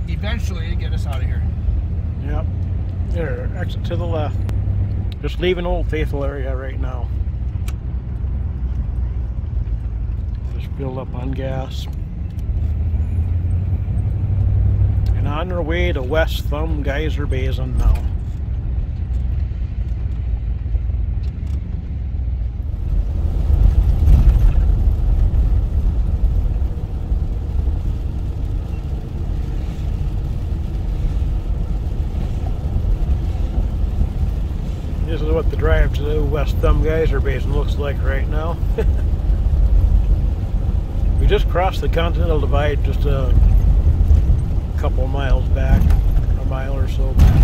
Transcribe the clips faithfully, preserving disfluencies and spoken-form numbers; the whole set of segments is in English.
eventually get us out of here. Yep. There, exit to the left. Just leaving Old Faithful area right now. Just filled up on gas. And on our way to West Thumb Geyser Basin now. This is what the drive to the West Thumb Geyser Basin looks like right now. We just crossed the Continental Divide just a couple miles back, a mile or so back.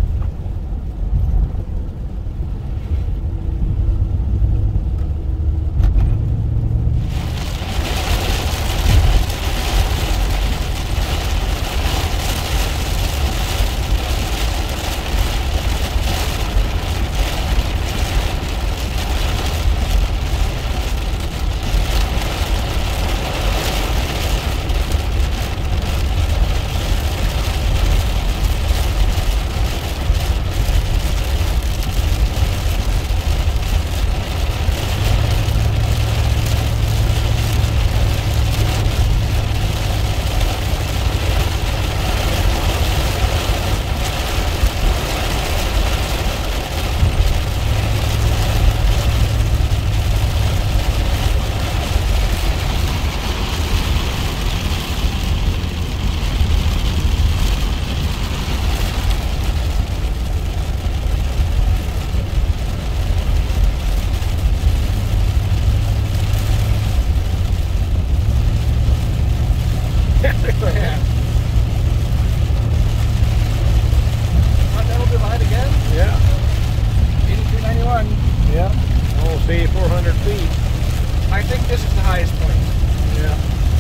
Continental Divide again? Yeah. eighty-two ninety-one. Yeah. Almost eighty-four hundred feet. I think this is the highest point. Yeah.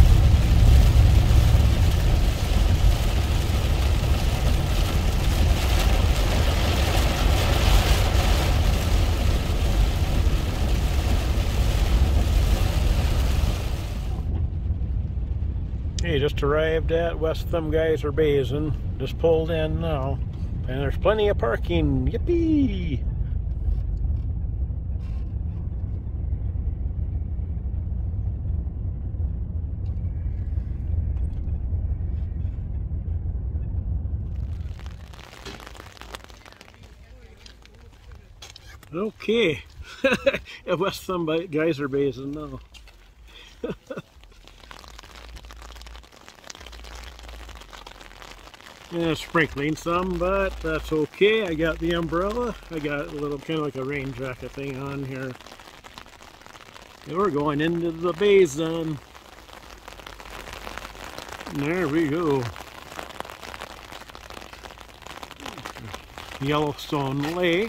Okay, just arrived at West Thumb Geyser Basin. Just pulled in now. And there's plenty of parking. Yippee! Okay. At West Thumb Geyser Basin now. Yeah, sprinkling some, but that's okay. I got the umbrella. I got a little kind of like a rain jacket thing on here. And we're going into the basin. There we go. Yellowstone Lake.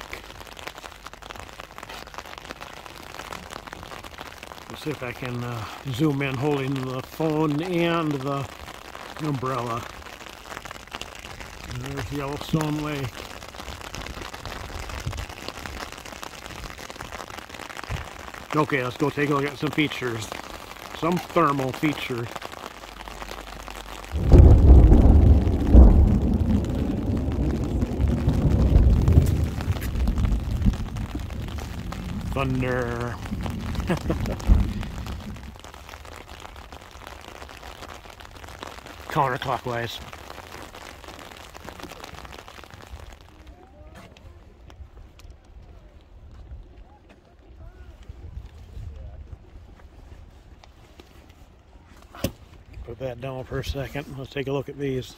Let's see if I can uh, zoom in holding the phone and the umbrella. There's Yellowstone Lake. Okay, let's go take a look at some features. Some thermal features. Thunder. Counterclockwise. Put that down for a second. Let's take a look at these.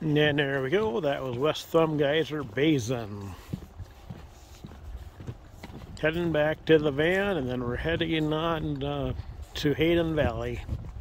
And then there we go, that was West Thumb Geyser Basin. Heading back to the van, and then we're heading on uh, to Hayden Valley.